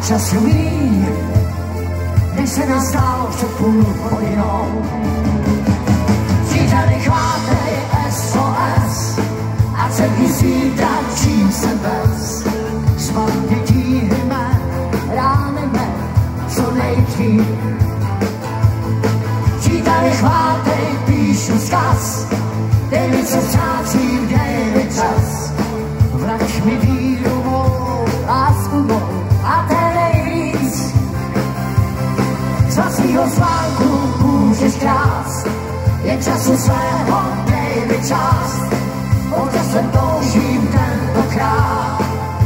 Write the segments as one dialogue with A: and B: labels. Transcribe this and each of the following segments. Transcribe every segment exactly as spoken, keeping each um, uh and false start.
A: času míň, než se mi zdálo před půl hodinou. Příteli, chvátej S O S, ať se vysvítá, čím jsem bez. Špatně tíhneme, ráneme, co nejdřív. Příteli, chvátej, píšu vzkaz, dej mi co ztrácím, dej mi čas. Vrať mi víru mou, lásku mou a ten nejvíc. Z vlastního spánku můžeš krást, jen času svého dej mi čas. Po časem toužím tentokrát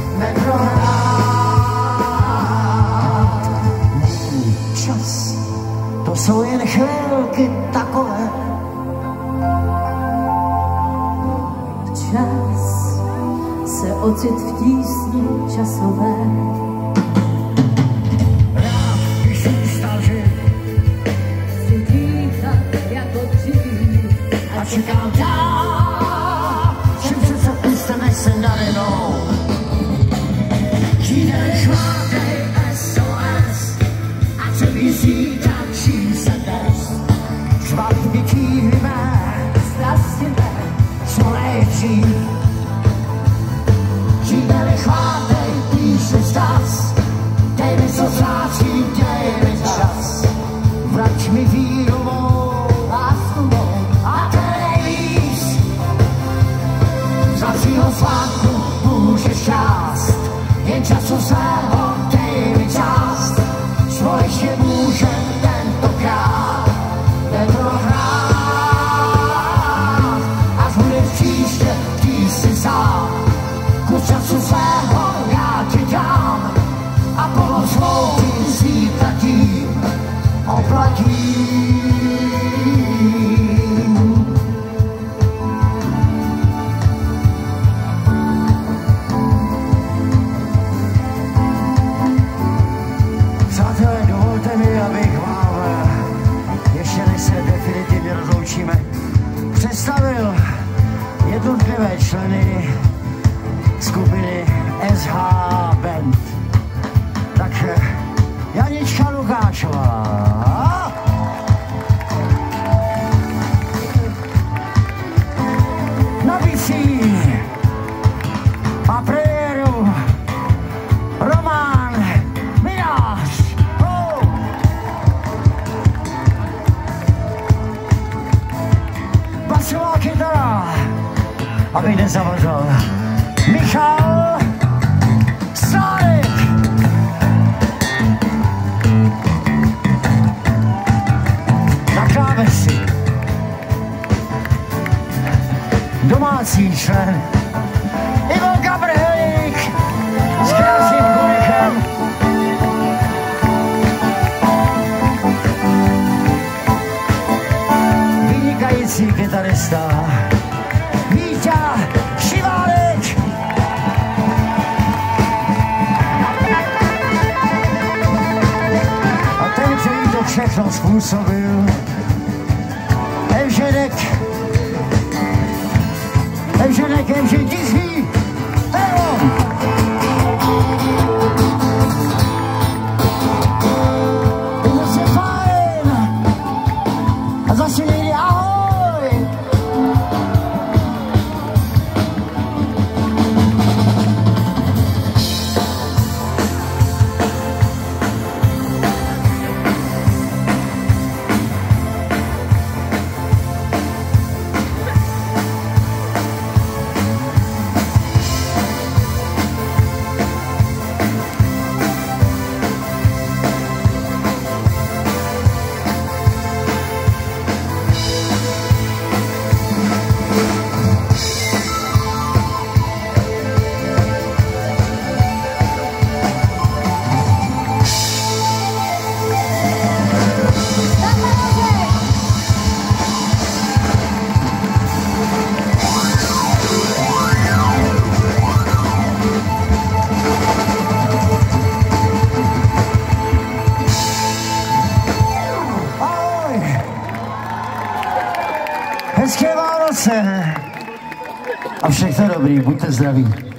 A: neprohrát. Můj čas, to jsou jen chvilky takové.
B: Čas se ocit v tísni časové.
A: Rád, když jsem stal žít,
B: si dýchat jako dřív
A: a čekám dál, že přece puste, než se navinou. Příteli, chvátej S O S, ať se vyzítá, čím se dnes. Špatně tíhneme,
B: strastíme,
A: co nejdřív. Příteli, chvátej, píšu vzkaz, dej mi co ztrácím, dej mi čas. Vrať mi víru mou,
B: lásku mou
A: a ten nejvíc. Z vlastního svátku můžeš krást, jen času svého dej mi čas. Společně můžem tentokrát neprohrát. Až bude příště tísni sám, kus času svého já ti dám a plnou svou tím zítra tím oplatím. Přátelé, dovolte mi, abych vám, ještě než se definitivně rozloučíme, představil jednotlivé členy skupiny S H Band. Tak Janička Lukáčová, na bicí a premiéru Roman Minář. Oh. Basová kytara, abych nezavazal, Michal Sanitka. Na klávesi domácí člen Ivo Gabrhelík s krásným konichem. Vynikající kytarista Víťa Šiválek. A ten, který to všechno způsobil, Evženek, Evženek, Evžen Tichý, Evo. Je zase fajn. A zase někdy ahoj. Hezké Vánoce a všechno dobrý, buďte zdraví.